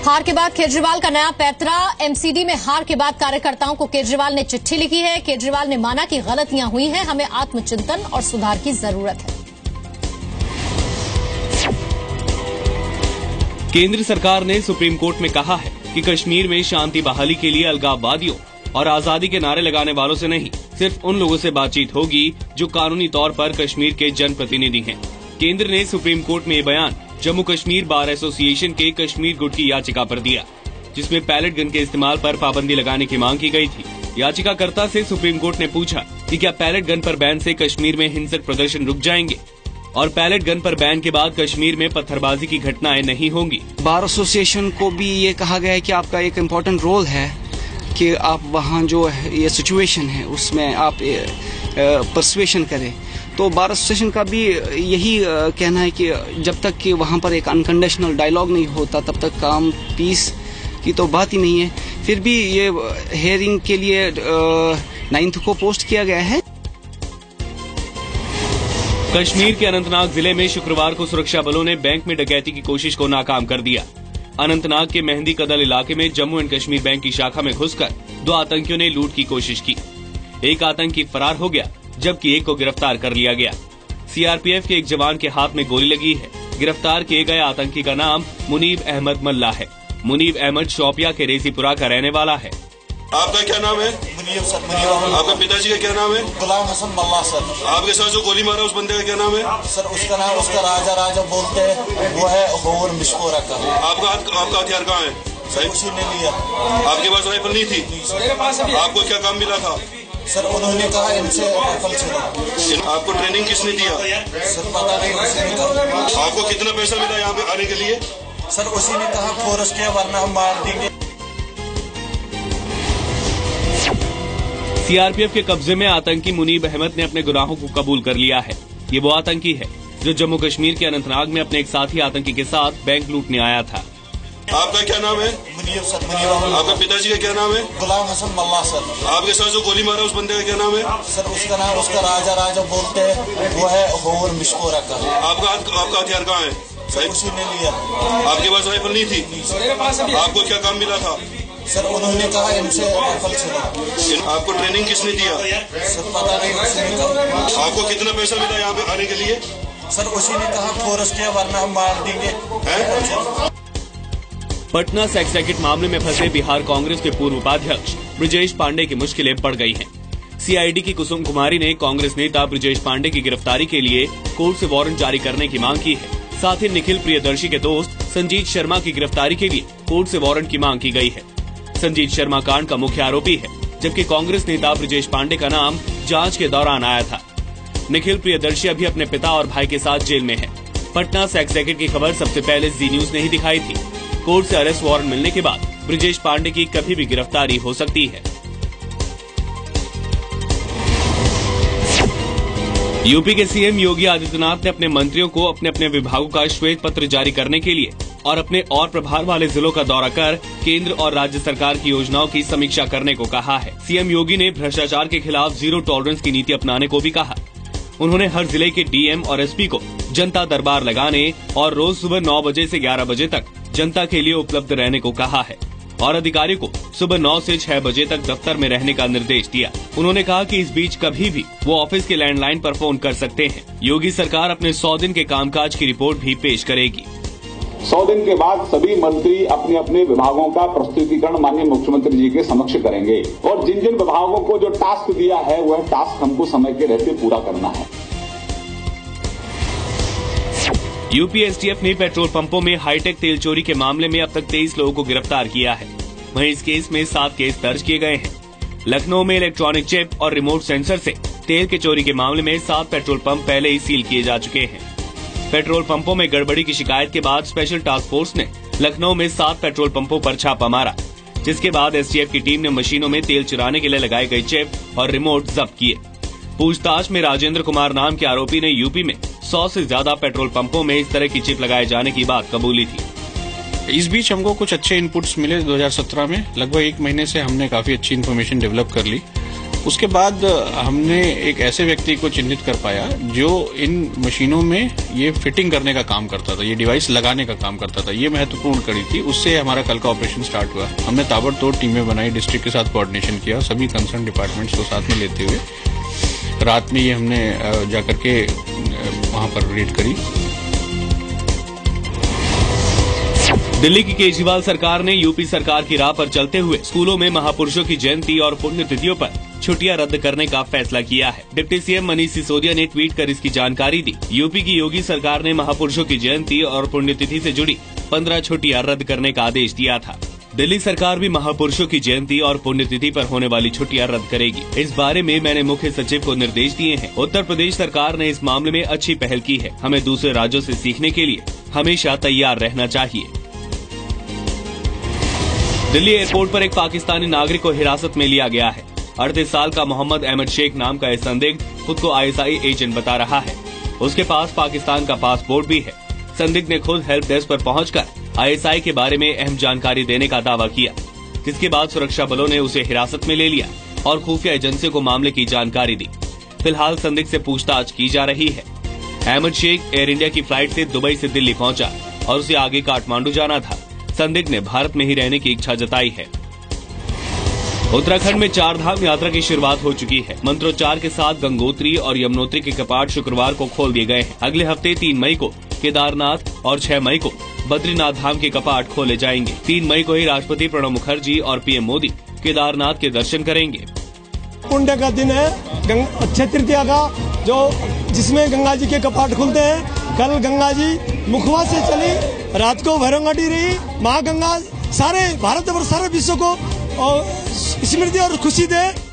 हार के बाद केजरीवाल का नया पैंतरा। एमसीडी में हार के बाद कार्यकर्ताओं को केजरीवाल ने चिट्ठी लिखी है। केजरीवाल ने माना कि गलतियां हुई हैं, हमें आत्मचिंतन और सुधार की जरूरत है। केंद्र सरकार ने सुप्रीम कोर्ट में कहा है कि कश्मीर में शांति बहाली के लिए अलगाववादियों और आजादी के नारे लगाने वालों से नहीं, सिर्फ उन लोगों से बातचीत होगी जो कानूनी तौर पर कश्मीर के जनप्रतिनिधि हैं। केंद्र ने सुप्रीम कोर्ट में ये बयान जम्मू कश्मीर बार एसोसिएशन के कश्मीर गुट की याचिका पर दिया, जिसमें पैलेट गन के इस्तेमाल पर पाबंदी लगाने की मांग की गई थी। याचिकाकर्ता से सुप्रीम कोर्ट ने पूछा कि क्या पैलेट गन पर बैन से कश्मीर में हिंसक प्रदर्शन रुक जाएंगे और पैलेट गन पर बैन के बाद कश्मीर में पत्थरबाजी की घटनाएं नहीं होंगी। बार एसोसिएशन को भी ये कहा गया है कि आपका एक इम्पोर्टेंट रोल है कि आप वहाँ जो ये सिचुएशन है उसमें आप परसुएशन करें। तो बार एसोसिएशन का भी यही कहना है कि जब तक कि वहाँ पर एक अनकंडीशनल डायलॉग नहीं होता तब तक काम पीस की तो बात ही नहीं है। फिर भी ये हेयरिंग के लिए 9 को पोस्ट किया गया है। कश्मीर के अनंतनाग जिले में शुक्रवार को सुरक्षा बलों ने बैंक में डकैती की कोशिश को नाकाम कर दिया। अनंतनाग के मेहंदी कदल इलाके में जम्मू एंड कश्मीर बैंक की शाखा में घुसकर 2 आतंकियों ने लूट की कोशिश की। एक आतंकी फरार हो गया जबकि एक को गिरफ्तार कर लिया गया। सीआरपीएफ के एक जवान के हाथ में गोली लगी है। गिरफ्तार किए गए आतंकी का नाम मुनीब अहमद मल्ला है। मुनीब अहमद शोपिया के रेसीपुरा का रहने वाला है। आपका क्या नाम है? मुनीब। आपका पिताजी का क्या नाम है? गुलाम हसन मल्ला सर। आपके साथ जो गोली मारा उस बंदे का क्या नाम है? सर उसका नाम राजा बोलते हैं, वो है होर मिशकोरा का। आपका हथियार कहाँ है? सर उसी ने लिया। आपके पास राइफल नहीं थी? आपको क्या काम मिला था? सर उन्होंने कहा इनसे राइफल चला। आपको ट्रेनिंग किसने दिया? सर पता नहीं। आपको कितना पैसा मिला यहाँ पे आने के लिए? सर उसी ने कहा फोर्स किया वरना हम मार देंगे। सीआरपीएफ के कब्जे में आतंकी मुनीब अहमद ने अपने गुनाहों को कबूल कर लिया है। ये वो आतंकी है जो जम्मू कश्मीर के अनंतनाग में अपने एक साथी आतंकी के साथ बैंक लूटने आया था। आपका क्या नाम है? मुनीब सर। आपका पिताजी का क्या नाम है? गुलाम हसन मल्ला सर। आपके साथ जो गोली मारा उस बंदे का क्या नाम है? सर उसका नाम राजा बोलते हैं, वो है होर मिशकोरा का। आपका हथियार कहाँ है? सर उसी ने लिया। आपके पास राइफल नहीं थी? आपको क्या काम मिला था? सर उन्होंने कहा इनसे राइफल चला। आपको ट्रेनिंग किसने दिया? सर पता नहीं। आपको कितना पैसा मिला यहाँ पे आने के लिए? सर उसी ने कहा फोर्स किया वरना हम मार देंगे। पटना सेक्स रैकेट मामले में फंसे बिहार कांग्रेस के पूर्व उपाध्यक्ष ब्रजेश पांडे की मुश्किलें बढ़ गई हैं। सीआईडी की कुसुम कुमारी ने कांग्रेस नेता ब्रजेश पांडे की गिरफ्तारी के लिए कोर्ट से वारंट जारी करने की मांग की है। साथ ही निखिल प्रियदर्शी के दोस्त संजीत शर्मा की गिरफ्तारी के लिए कोर्ट से वारंट की मांग की गई है। संजीत शर्मा कांड का मुख्य आरोपी है, जबकि कांग्रेस नेता ब्रजेश पांडे का नाम जांच के दौरान आया था। निखिल प्रियदर्शी अभी अपने पिता और भाई के साथ जेल में है। पटना सेक्स रैकेट की खबर सबसे पहले जी न्यूज ने ही दिखाई थी। कोर्ट से अरेस्ट वारंट मिलने के बाद ब्रजेश पांडे की कभी भी गिरफ्तारी हो सकती है। यूपी के सीएम योगी आदित्यनाथ ने अपने मंत्रियों को अपने अपने विभागों का श्वेत पत्र जारी करने के लिए और अपने और प्रभार वाले जिलों का दौरा कर केंद्र और राज्य सरकार की योजनाओं की समीक्षा करने को कहा है। सीएम योगी ने भ्रष्टाचार के खिलाफ जीरो टॉलरेंस की नीति अपनाने को भी कहा। उन्होंने हर जिले के डीएम और एसपी को जनता दरबार लगाने और रोज सुबह 9 बजे से 11 बजे तक जनता के लिए उपलब्ध रहने को कहा है और अधिकारी को सुबह 9 से 6 बजे तक दफ्तर में रहने का निर्देश दिया। उन्होंने कहा कि इस बीच कभी भी वो ऑफिस के लैंडलाइन पर फोन कर सकते हैं। योगी सरकार अपने 100 दिन के कामकाज की रिपोर्ट भी पेश करेगी। 100 दिन के बाद सभी मंत्री अपने अपने विभागों का प्रस्तुतिकरण माननीय मुख्यमंत्री जी के समक्ष करेंगे और जिन जिन विभागों को जो टास्क दिया है वह टास्क हमको समय के रहते पूरा करना है। यूपी एसटीएफ ने पेट्रोल पंपों में हाईटेक तेल चोरी के मामले में अब तक 23 लोगों को गिरफ्तार किया है। वहीं इस केस में 7 केस दर्ज किए गए हैं। लखनऊ में इलेक्ट्रॉनिक चिप और रिमोट सेंसर से तेल के चोरी के मामले में 7 पेट्रोल पंप पहले ही सील किए जा चुके हैं। पेट्रोल पंपों में गड़बड़ी की शिकायत के बाद स्पेशल टास्क फोर्स ने लखनऊ में 7 पेट्रोल पंपों पर छापा मारा, जिसके बाद एसटीएफ की टीम ने मशीनों में तेल चुराने के लिए लगाए गए चिप और रिमोट जब्त किए। पूछताछ में राजेंद्र कुमार नाम के आरोपी ने यूपी में 100 से ज्यादा पेट्रोल पंपों में इस तरह की चिप लगाए जाने की बात कबूली थी। इस बीच हमको कुछ अच्छे इनपुट्स मिले। 2017 में लगभग 1 महीने से हमने काफी अच्छी इन्फॉर्मेशन डेवलप कर ली उसके बाद हमने एक ऐसे व्यक्ति को चिन्हित कर पाया जो इन मशीनों में ये फिटिंग करने का काम करता था, ये डिवाइस लगाने का काम करता था। ये महत्वपूर्ण कड़ी थी। उससे हमारा कल का ऑपरेशन स्टार्ट हुआ। हमने ताबड़तोड़ टीमें बनाई, डिस्ट्रिक्ट के साथ कोऑर्डिनेशन किया, सभी कंसर्न डिपार्टमेंट्स को साथ में लेते हुए रात में ये हमने जाकर के वहां पर रेड करी। दिल्ली की केजरीवाल सरकार ने यूपी सरकार की राह पर चलते हुए स्कूलों में महापुरुषों की जयंती और पुण्यतिथियों पर छुट्टियां रद्द करने का फैसला किया है। डिप्टी सीएम मनीष सिसोदिया ने ट्वीट कर इसकी जानकारी दी। यूपी की योगी सरकार ने महापुरुषों की जयंती और पुण्यतिथि से जुड़ी 15 छुट्टियां रद्द करने का आदेश दिया था। दिल्ली सरकार भी महापुरुषों की जयंती और पुण्यतिथि पर होने वाली छुट्टियां रद्द करेगी। इस बारे में मैंने मुख्य सचिव को निर्देश दिए हैं। उत्तर प्रदेश सरकार ने इस मामले में अच्छी पहल की है। हमें दूसरे राज्यों से सीखने के लिए हमेशा तैयार रहना चाहिए। दिल्ली एयरपोर्ट पर एक पाकिस्तानी नागरिक को हिरासत में लिया गया है। 38 साल का मोहम्मद अहमद शेख नाम का यह संदिग्ध खुद को ISI एजेंट बता रहा है। उसके पास पाकिस्तान का पासपोर्ट भी है। संदिग्ध ने खुद हेल्प डेस्क पर पहुंचकर ISI के बारे में अहम जानकारी देने का दावा किया, जिसके बाद सुरक्षा बलों ने उसे हिरासत में ले लिया और खुफिया एजेंसी को मामले की जानकारी दी। फिलहाल संदिग्ध से पूछताछ की जा रही है। अहमद शेख एयर इंडिया की फ्लाइट से दुबई से दिल्ली पहुंचा और उसे आगे काठमांडू जाना था। संदिग्ध ने भारत में ही रहने की इच्छा जताई है। उत्तराखंड में 4 धाम यात्रा की शुरुआत हो चुकी है। मंत्रोच्चार के साथ गंगोत्री और यमुनोत्री के कपाट शुक्रवार को खोल दिए गए हैं। अगले हफ्ते 3 मई को केदारनाथ और 6 मई को बद्रीनाथ धाम के कपाट खोले जाएंगे। 3 मई को ही राष्ट्रपति प्रणब मुखर्जी और PM मोदी केदारनाथ के दर्शन करेंगे। पुण्य का दिन है अक्षय तृतीया का, जिसमें गंगा जी के कपाट खुलते हैं। कल गंगा जी मुखवा से चली, रात को भैरवघाटी रही। माँ गंगा सारे भारत और सारे विश्व को स्मृति और खुशी दे।